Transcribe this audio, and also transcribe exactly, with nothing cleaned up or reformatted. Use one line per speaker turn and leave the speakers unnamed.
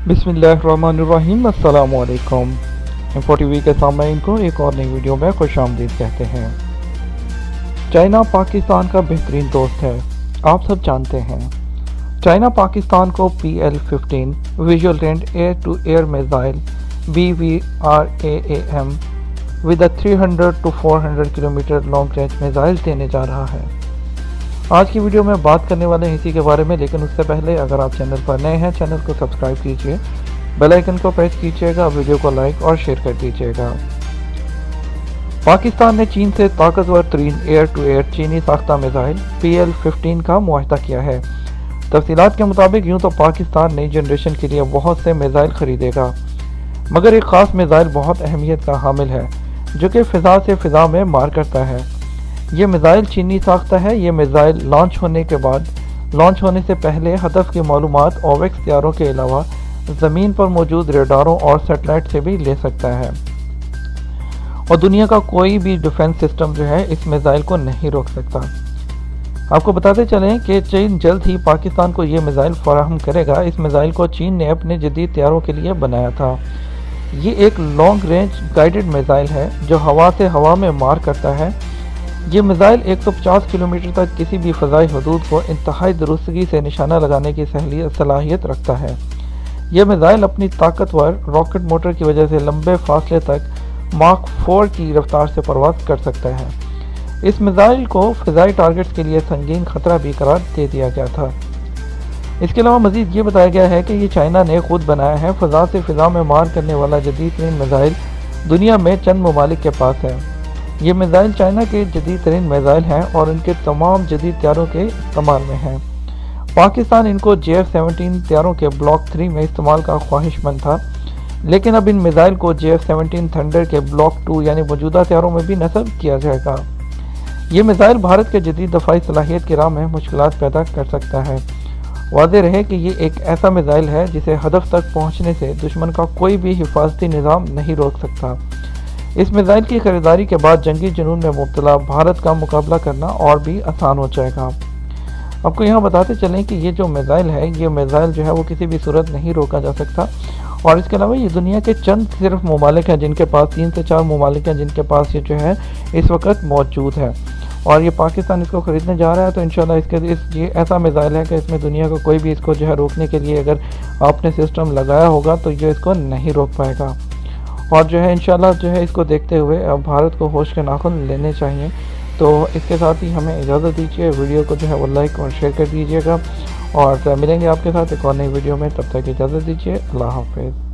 बिस्मिल्लाहिर्रहमानिर्रहीम। अस्सलामु अलैकुम। इन्फो टीवी के सामईन को एक और नई वीडियो में खुशामदीद कहते हैं। चाइना पाकिस्तान का बेहतरीन दोस्त है, आप सब जानते हैं। चाइना पाकिस्तान को P L fifteen visual range air to air missile B V R A A M with three hundred to four hundred kilometre long range missile देने जा रहा है। आज की वीडियो में बात करने वाले हैं इसी के बारे में, लेकिन उससे पहले अगर आप चैनल पर नए हैं, चैनल को सब्सक्राइब कीजिए, बेल आइकन को प्रेस कीजिएगा, वीडियो को लाइक और शेयर कर दीजिएगा। पाकिस्तान ने चीन से ताकतवर तरीन एयर टू एयर चीनी साख्ता मिसाइल पी एल फिफ्टीन का मुआहदा किया है। तफसीलात के मुताबिक यूँ तो पाकिस्तान नई जनरेशन के लिए बहुत से मिसाइल खरीदेगा, मगर एक ख़ास मिसाइल बहुत अहमियत का हामिल है जो कि फ़िज़ा से फ़िज़ा में मार करता है। ये मिसाइल चीनी साख्ता है। ये मिसाइल लॉन्च होने के बाद लॉन्च होने से पहले हदफ की मालूमात ओवैक्स हथियारों के अलावा ज़मीन पर मौजूद रेडारों और सेटेलाइट से भी ले सकता है, और दुनिया का कोई भी डिफेंस सिस्टम जो है इस मिसाइल को नहीं रोक सकता। आपको बताते चलें कि चीन जल्द ही पाकिस्तान को ये मिसाइल फराहम करेगा। इस मिसाइल को चीन ने अपने जदीद हथियारों के लिए बनाया था। ये एक लॉन्ग रेंज गाइडेड मिसाइल है जो हवा से हवा में मार करता है। ये मिसाइल एक सौ पचास किलोमीटर तक किसी भी फ़ज़ाई हदूद को इंतहाई दुरुस्तगी से निशाना लगाने की सलाहियत रखता है। यह मिसाइल अपनी ताकतवर रॉकेट मोटर की वजह से लंबे फासले तक माक फोर की रफ्तार से परवाज़ कर सकता है। इस मिसाइल को फ़ज़ाई टारगेट्स के लिए संगीन खतरा भी करार दे दिया गया था। इसके अलावा मज़ीद ये बताया गया है कि ये चाइना ने खुद बनाया है। फ़ज़ा से फ़िज़ा में मार करने वाला जदीद तरीन मिसाइल दुनिया में चंद ममालिक के पास है। ये मिसाइल चाइना के जदीद तरीन मिसाइल हैं और इनके तमाम जदीद हथियारों के इस्तेमाल में हैं। पाकिस्तान इनको जे एफ सेवनटीन हथियारों के ब्लॉक थ्री में इस्तेमाल का ख्वाहिशमंद था, लेकिन अब इन मिसाइल को जे एफ सेवनटीन थंडर के ब्लॉक टू यानी मौजूदा हथियारों में भी नस्ब किया जाएगा। ये मिसाइल भारत के जदीद दफाई सलाहियत की राह में मुश्किलात पैदा कर सकता है। वाज़ेह रहे कि ये एक ऐसा मिसाइल है जिसे हदफ तक पहुँचने से दुश्मन का कोई भी हिफाजती निज़ाम नहीं रोक सकता। इस मिसाइल की खरीदारी के बाद जंगी जुनून में मुब्तला भारत का मुकाबला करना और भी आसान हो जाएगा। आपको यहाँ बताते चलें कि ये जो मिसाइल है, ये मिसाइल जो है वो किसी भी सूरत नहीं रोका जा सकता, और इसके अलावा ये दुनिया के चंद सिर्फ ममालिक हैं जिनके पास, तीन से चार ममालिक हैं जिनके पास ये जो है इस वक्त मौजूद है, और ये पाकिस्तान इसको ख़रीदने जा रहा है। तो इंशाल्लाह इसके इस ये ऐसा मिसाइल है कि इसमें दुनिया का कोई भी इसको जो है रोकने के लिए अगर आपने सिस्टम लगाया होगा तो ये इसको नहीं रोक पाएगा। और जो है इंशाल्लाह जो है इसको देखते हुए अब भारत को होश के नाखुन लेने चाहिए। तो इसके साथ ही हमें इजाज़त दीजिए। वीडियो को जो है वो लाइक और शेयर कर दीजिएगा, और मिलेंगे आपके साथ एक और नई वीडियो में। तब तक इजाज़त दीजिए। अल्लाह हाफ़िज़।